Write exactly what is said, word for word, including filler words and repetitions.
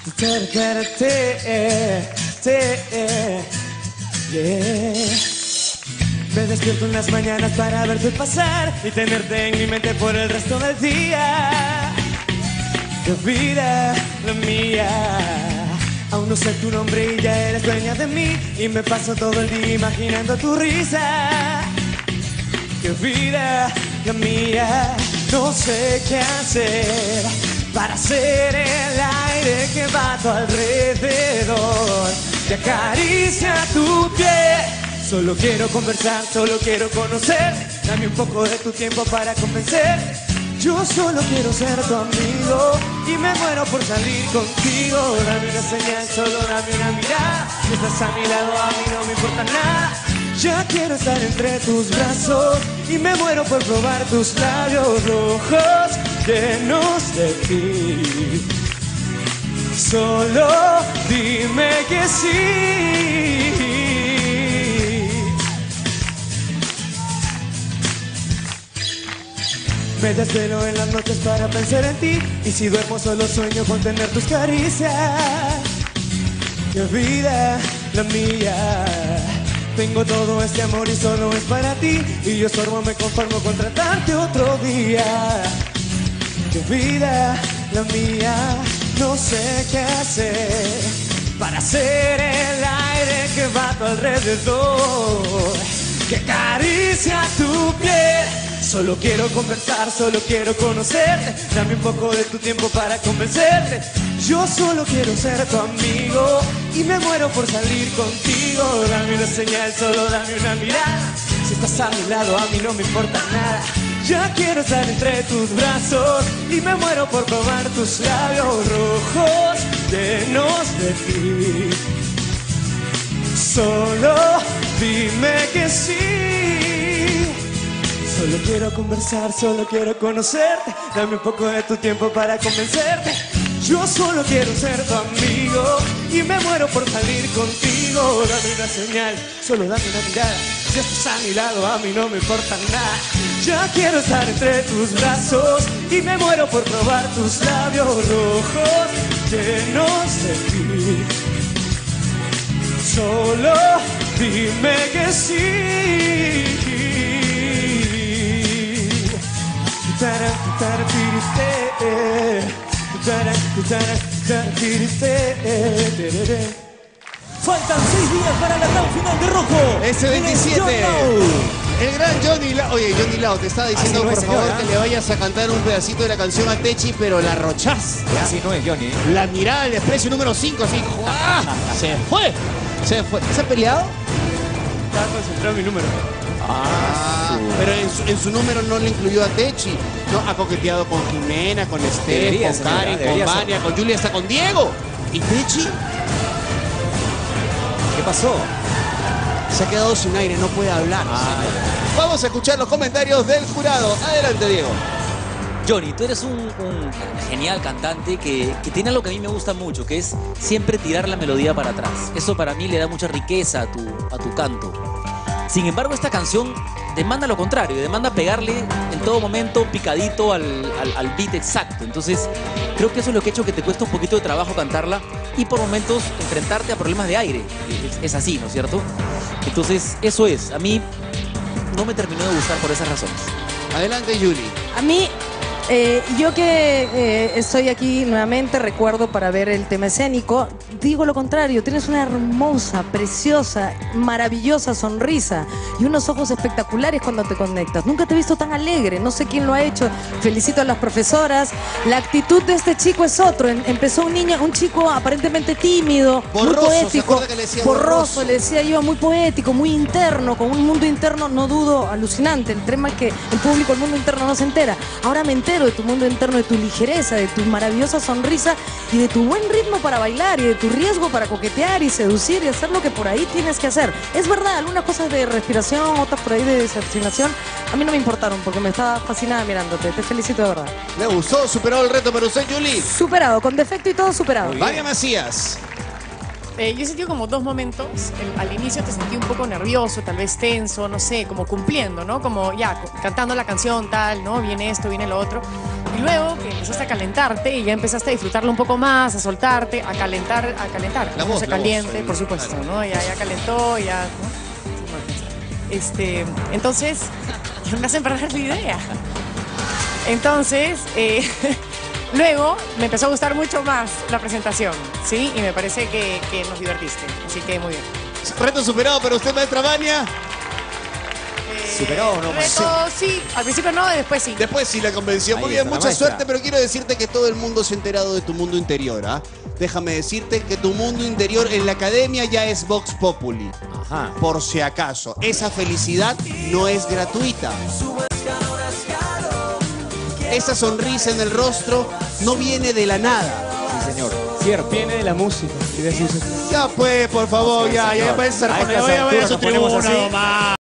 Yeah. Me despierto en las mañanas para verte pasar y tenerte en mi mente por el resto del día. Qué vida la mía. Aún no sé tu nombre y ya eres dueña de mí, y me paso todo el día imaginando tu risa. Qué vida la mía. No sé qué hacer para ser el aire que va a tu alrededor, que acaricia tu piel. Solo quiero conversar, solo quiero conocer. Dame un poco de tu tiempo para convencer. Yo solo quiero ser tu amigo y me muero por salir contigo. Dame una señal, solo dame una mirada. Si estás a mi lado, a mí no me importa nada. Ya quiero estar entre tus brazos y me muero por probar tus labios rojos llenos de ti. Solo dime que sí. Me desvelo en las noches para pensar en ti, y si duermo solo sueño con tener tus caricias. Qué vida la mía. Tengo todo este amor y solo es para ti, y yo solo me conformo con tratarte otro día. Qué vida la mía. No sé qué hacer para ser el aire que va a tu alrededor, que acaricia tu piel. Solo quiero conversar, solo quiero conocerte. Dame un poco de tu tiempo para convencerte. Yo solo quiero ser tu amigo y me muero por salir contigo. Dame una señal, solo dame una mirada. Si estás a mi lado, a mí no me importa nada. Ya quiero estar entre tus brazos y me muero por probar tus labios rojos llenos de ti. Solo dime que sí. Solo quiero conversar, solo quiero conocerte. Dame un poco de tu tiempo para convencerte. Yo solo quiero ser tu amigo y me muero por salir contigo. Dame una señal, solo dame una mirada. Si estás a mi lado, a mí no me importa nada. Ya quiero estar entre tus brazos y me muero por probar tus labios rojos llenos de ti. Solo dime que sí. Faltan seis días para la gran final de Rojo. ese veintisiete. El gran Johnny Lao. Oye, Johnny Lao, te estaba diciendo, Así no por es, favor, señora, que le vayas a cantar un pedacito de la canción a Techi, pero la rochás. Así no es, Johnny. La mirada del desprecio número cinco, así. ¡Ah! Se fue. Se fue. ¿Se ha peleado? Estaba concentrado en mi número. Ah, pero en su, en su número no le incluyó a Techi. No, ha coqueteado con Jimena, con Esther, Debería, con señora, Karen, con debería ser. Vania, con Julia, hasta con Diego. ¿Y Techi? ¿Qué pasó? Se ha quedado sin aire, no puede hablar. Ah, Vamos a escuchar los comentarios del jurado. Adelante, Diego. Johnny, tú eres un, un genial cantante que, que tiene algo que a mí me gusta mucho, que es siempre tirar la melodía para atrás. Eso para mí le da mucha riqueza a tu, a tu canto. Sin embargo, esta canción demanda lo contrario, demanda pegarle en todo momento picadito al, al, al beat exacto. Entonces, creo que eso es lo que ha hecho que te cuesta un poquito de trabajo cantarla y por momentos enfrentarte a problemas de aire. Es, es así, ¿no es cierto? Entonces, eso es. A mí no me terminó de gustar por esas razones. Adelante, Julie. A mí, eh, yo que eh, estoy aquí nuevamente, recuerdo para ver el tema escénico, digo lo contrario, tienes una hermosa, preciosa, maravillosa sonrisa y unos ojos espectaculares cuando te conectas. Nunca te he visto tan alegre, no sé quién lo ha hecho. Felicito a las profesoras. La actitud de este chico es otro. Em- empezó un niño, un chico aparentemente tímido, Borroso, muy ¿se poético, acuerda que le decía borroso, borroso? le decía yo, muy poético, muy interno, con un mundo interno, no dudo, alucinante. El tema es que el público, el mundo interno no se entera. Ahora me entero de tu mundo interno, de tu ligereza, de tu maravillosa sonrisa y de tu buen ritmo para bailar y de tu riesgo para coquetear y seducir y hacer lo que por ahí tienes que hacer. Es verdad, algunas cosas de respiración, otras por ahí de desaceleración, a mí no me importaron porque me estaba fascinada mirándote. Te felicito de verdad. ¿Le gustó? ¿Superó el reto para usted, Julie? Superado, con defecto y todo superado. Vania Macías. eh, yo he sentido como dos momentos. El- al inicio te sentí un poco nervioso, tal vez tenso, no sé, como cumpliendo, ¿no? Como ya, co- cantando la canción, tal, ¿no? Viene esto, viene lo otro. Y luego que empezaste a calentarte y ya empezaste a disfrutarlo un poco más, a soltarte, a calentar, a calentar. La Uno voz, se la voz, caliente, el- por supuesto, claro. ¿no? Ya, ya calentó, ya, ¿no? Este, entonces, me hacen perder la idea. Entonces, eh, luego me empezó a gustar mucho más la presentación, ¿sí? Y me parece que, que nos divertiste, así que muy bien. Reto superado para usted, maestra Vania. Eh, ¿Superó o no, reto, sí, al principio no, después sí. Después sí la convenció. Muy Ahí bien, está la mucha maestra. suerte, pero quiero decirte que todo el mundo se ha enterado de tu mundo interior, ¿ah? Déjame decirte que tu mundo interior en la academia ya es Vox Populi. Ajá. Por si acaso, esa felicidad no es gratuita. Esa sonrisa en el rostro no viene de la nada. Sí, señor. Cierto. Viene de la música y de sus Ya pues, por favor, ya, ya me parece A estas vaya, vaya, alturas a su nos ponemos tribuna así. nomás.